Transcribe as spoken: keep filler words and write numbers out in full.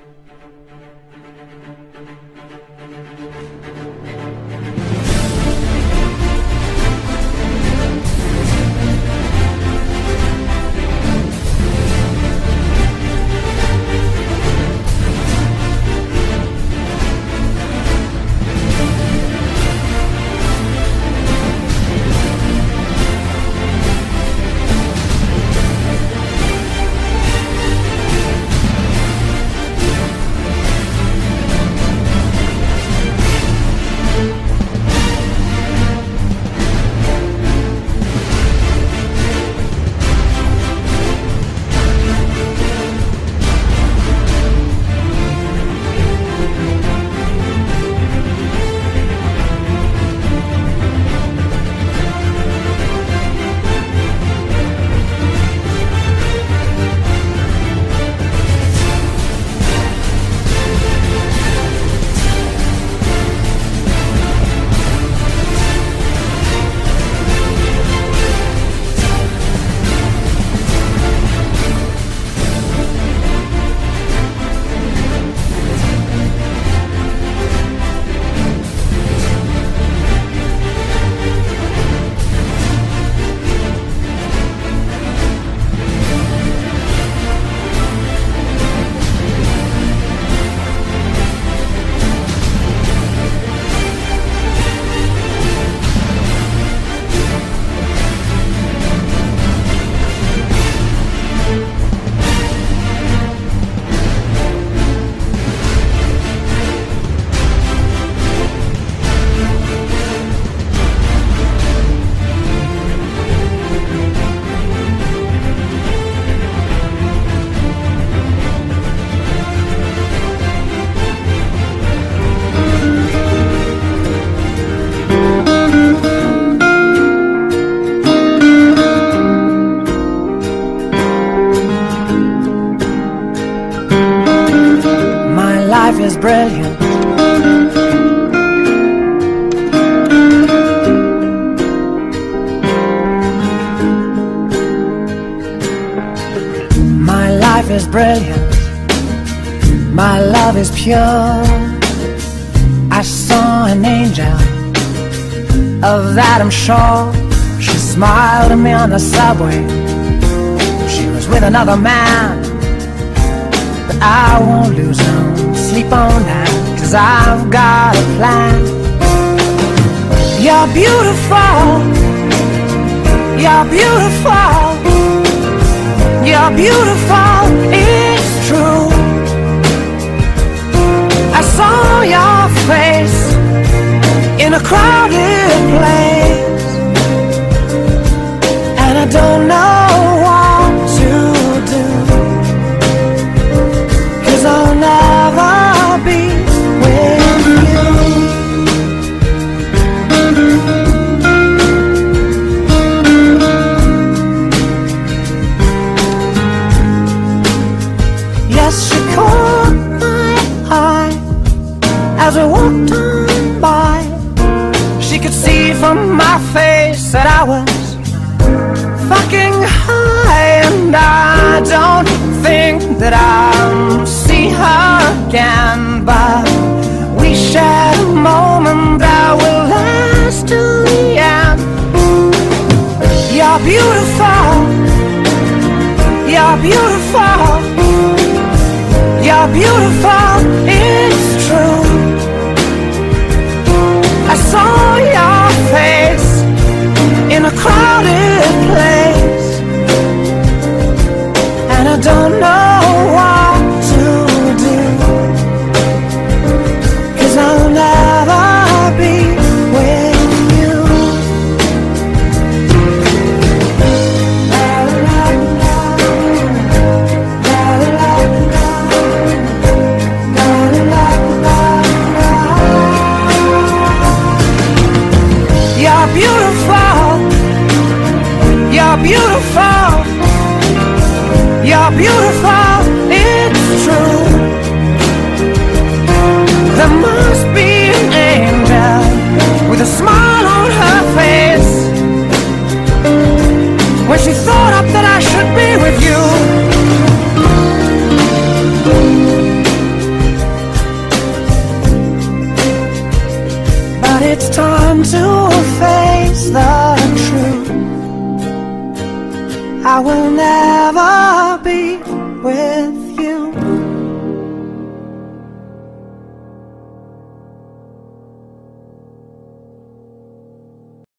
life is brilliant. My life is brilliant. My love is pure. I saw an angel, of that I'm sure. She smiled at me on the subway. She was with another man, but I won't lose no sleep on that, 'cause I've got a plan. You're beautiful. You're beautiful. You're beautiful, it's true. I saw your face in a crowded place, and I don't know what to do, 'cause I'll never be with you. Yes, she caught my eye as we walked on by. She could see from my face that I was fucking high, and I don't think that I'll see her again, but we shared a moment that will last till the end. You're beautiful. You're beautiful. You're beautiful, it's true. I saw your face in a crowded place, and I don't know what to do, 'cause I'll never be with you. You're beautiful. You're it's time to face the truth. I will never be with